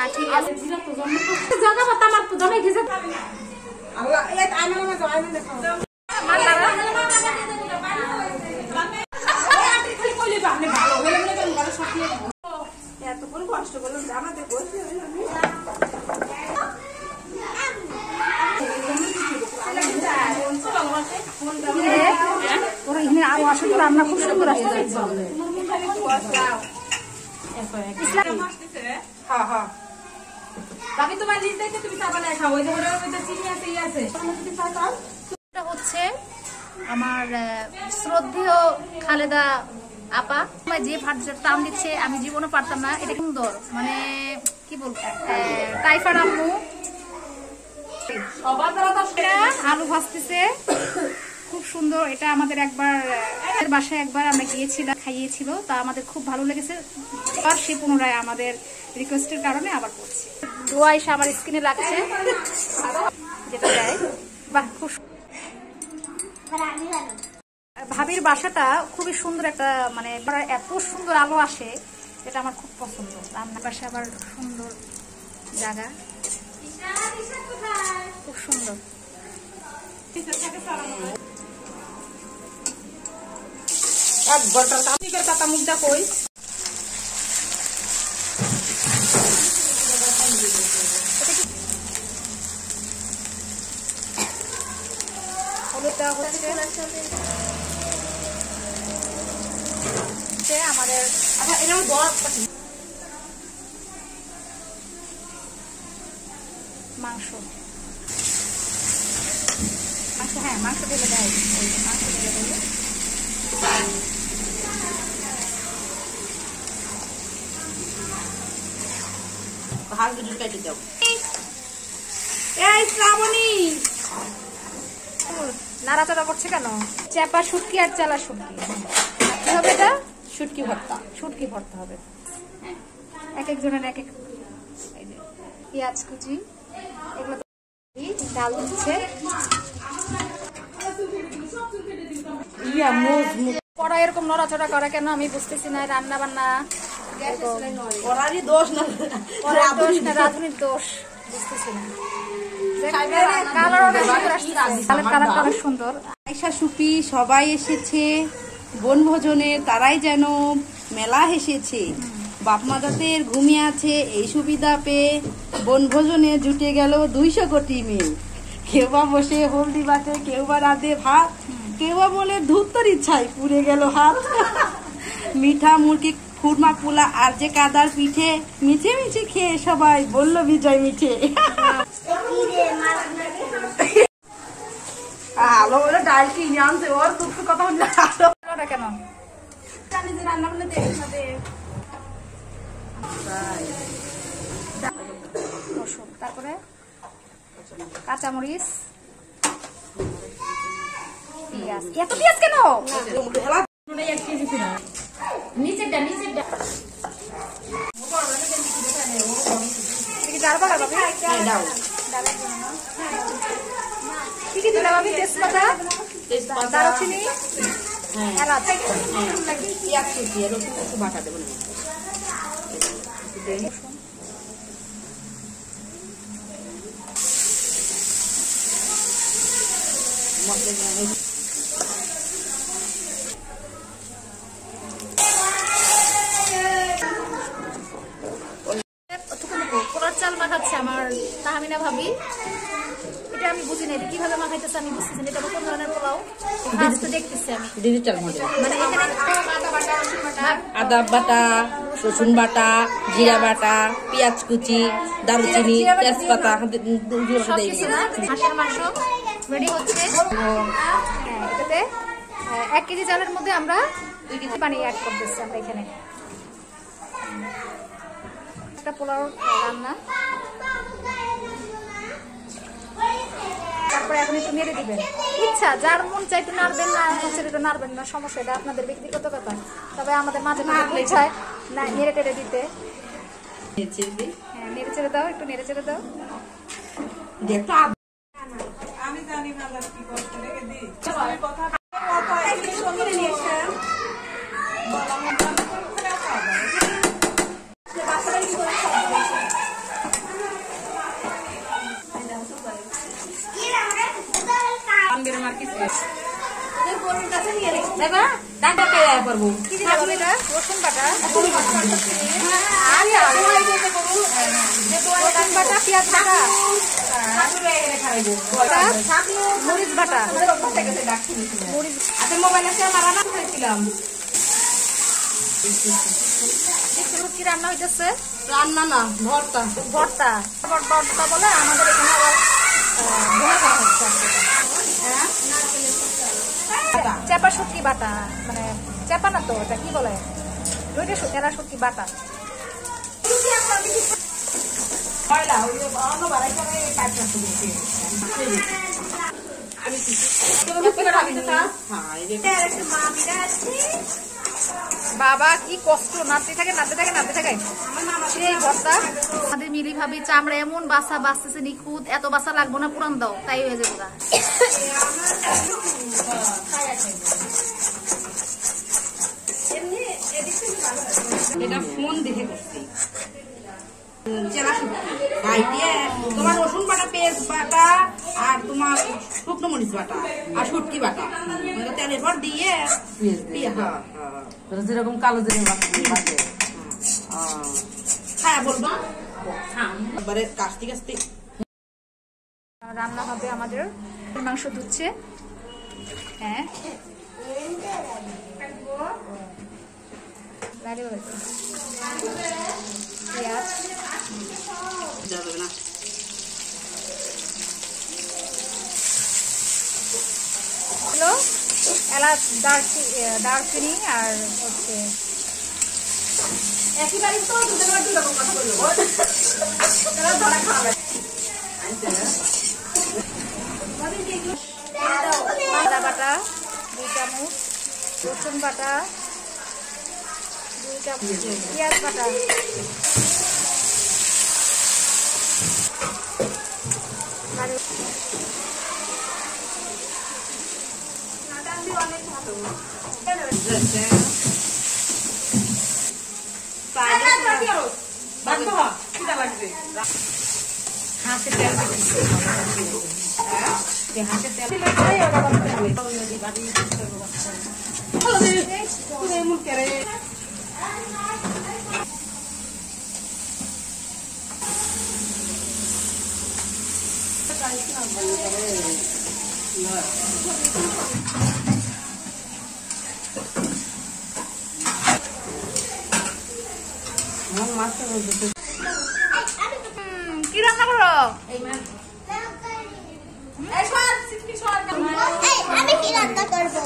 ঠিক আছে জায়গা পাতা আমার তো জমে গেছে আল্লাহ এই আইনা না যাও আইনা দেখো আপনি ভালো হলে মনে করেন ঘরে সব নিয়ে এত করে কষ্ট করলাম আমাদের বসে আরো আসলে রান্না খুব সুন্দর আসছে হচ্ছে আমার শ্রদ্ধেয় খালেদা আপা যে ভাতটা টান দিচ্ছে আমি জীবনে পারতাম না। এটা সুন্দর মানে কি বলবো টাইফার আম্মু আলু ভাজতেছে খুব সুন্দর। এটা আমাদের একবার বাসায় একবার আমরা গিয়েছিলাম খাইয়েছিল তা আমাদের খুব ভালো লেগেছে আর সে পুনরায় আমাদের রিকোয়েস্টের কারণে আবার করছি। ধোয়া এসে আমার স্কিনে লাগছে যেটা দেয় বাহ খুব ভাবির বাসাটা খুবই সুন্দর একটা মানে এত সুন্দর আলো আসে এটা আমার খুব পছন্দ। রান্নার পাশে আবার সুন্দর জায়গা খুব সুন্দর। এক ঘন্টার কামিকের কথা মুখটা কই হলুদটা হচ্ছে আমাদের মাংস হ্যাঁ মাংস ঢেলে দেয় মাংস ঢেলে দেবে হাত দুটো কেটে দাও এই শ্রাবণী নাড়াচাড়া করছে কেন? চাপা শুটকি আর চালা শুটকি কি হবে এটা? শুটকি ভর্তা শুটকি ভর্তা হবে। এক একজনের এক এক পেঁয়াজ কুচি এগুলো ডাল দিচ্ছে পড়া এরকম নড়াচড়া করা কেন আমি বুঝতেছি না। রান্না বান্না দোষ না দোষ না রাঁধুনির দোষ বুঝতেছি না। কালারটা অনেক সুন্দর। আয়শা সুপি সবাই এসেছে বনভোজনে তারাই যেন মেলা হেসেছে বাপ মাদাদের ঘুমিয়ে আছে এই সুবিধা পেয়ে বনভোজনে জুটে গেল 200 কোটি মেয়ে। কেউ বা বসে হলদি বাটে কেউ বা রাঁধে ভাত কেউ বা বলে ধুত্তর ইচ্ছায় পুড়ে গেল হাত। মিঠা মুরগি খুরমা পোলা আর যে কাদার পিঠে মিঠে মিঠে খেয়ে সবাই বলল বিজয় মিঠে। আলো বলে ডাল কিনে আনছে ওর দুঃখ কথা বললে কেন রান্না করলে তারপরে কাঁচামরিচ পেঁয়াজ এত পেঁয়াজ কেন? কি কি দিলাম আমি? তেজপাতা দারুচিনি এলাচ পেঁয়াজ কুচি রসুন একটু বাটা দেবো না পোলার চাল মাখাচ্ছে আমার তাহমিনা ভাবি। এটা আমি বুঝি না এটা কিভাবে মাখাইতেছে আমি বুঝতেছি না। এটা কোন ধরনের পোলাও দেখতেছি আমি ডিজিটাল মডেল মানে এখানে আদা বাটা রসুন বাটা জিরা বাটা পেঁয়াজ কুচি দারুচিনি তেজপাতা হাঁসের মাংস রেডি হচ্ছে। এটাতে 1 কেজি চালের মধ্যে আমরা 2 কেজি পানি অ্যাড করতেছি আমরা এখানে। একটা পোলাও রান্না তারপরে এখন একটু নেড়ে দিবেন। ইচ্ছা যার মন চাইতে নাড়বেন না হচ্ছে এটা নাড়বেন না সমস্যা এটা আপনাদের ব্যক্তিগত ব্যাপার। তবে আমাদের মাঝে মাঝে ইচ্ছায় না নেড়ে টেড়ে দিতে। হ্যাঁ নেড়ে চেড়ে দাও একটু নেড়ে চেড়ে দাও। আমি জানি না কি করতে রেখে দিই কথা কি দিলে বলো এটা? রসুন বাটা, রসুন বাটা, পেঁয়াজ বাটা, মরিচ বাটা, কি রান্না হইতেছে? রান্না না, ভর্তা। ভর্তা। ভর্তা বলে আমাদের এখানে আবার ভুনা করা হচ্ছে। চেপা শুটকি বাটা, মানে চেপা না তো, এটা কি বলে, এরা শুটকি বাটা। বাবা কি কষ্ট, নাড়তে থাকে সেই ভর্তা। আমাদের মিলি ভাবি চামড়া এমন বাসা বাঁচতেছে নিখুঁত, এত বাসা লাগবো না, পুরান দাও, তাই হয়ে যাবে। এটা ফোন দেখে করছি। চেলা শুটকি ভাইটিয়ে তোমার রসুন বাটা, পেঁয়াজ বাটা, আর তোমার শুকনো মরিচ বাটা, আর শুটকি বাটা তেলের পর দিয়ে যেরকম কালো জিরে বাটে হ্যাঁ বলবো। এবারে কাস্তে কাস্তে রান্না হবে আমাদের। মাংস ধুচ্ছে। হ্যাঁ পেঁয়াজ যাবে না। হলো এলাচ, দারচিনি আর হচ্ছে আদা বাটা 2 চামচ, রসুন বাটা 2 চামচ, পেঁয়াজ বাটা, হাঁসের তেল কি রান্না করো? আমি কি রান্না করবো?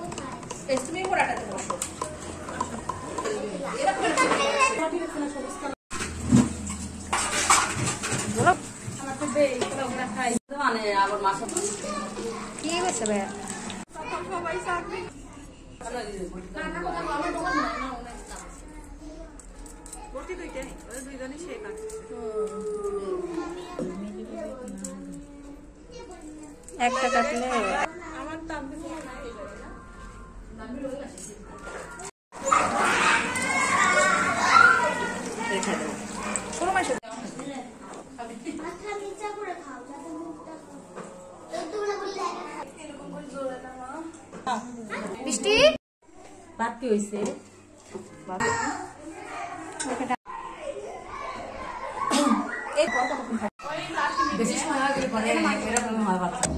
কি হয়েছে ভাইয়া? একটা কাটলে ছোট মাংস মাথা নিচা করে খাও যাতে মুখটা তোমরা বললে বৃষ্টি ভাত কি হয়েছে? বেশি সময়